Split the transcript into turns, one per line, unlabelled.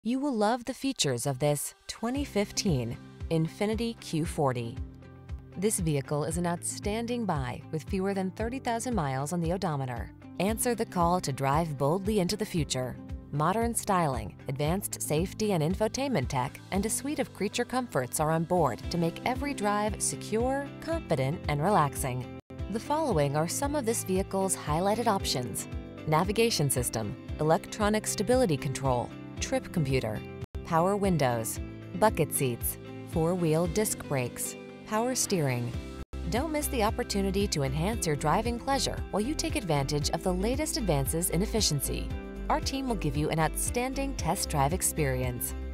You will love the features of this 2015 INFINITI Q40. This vehicle is an outstanding buy with fewer than 30,000 miles on the odometer. Answer the call to drive boldly into the future. Modern styling, advanced safety and infotainment tech, and a suite of creature comforts are on board to make every drive secure, confident, and relaxing. The following are some of this vehicle's highlighted options: navigation system, electronic stability control, trip computer, power windows, bucket seats, four-wheel disc brakes, power steering. Don't miss the opportunity to enhance your driving pleasure while you take advantage of the latest advances in efficiency. Our team will give you an outstanding test drive experience.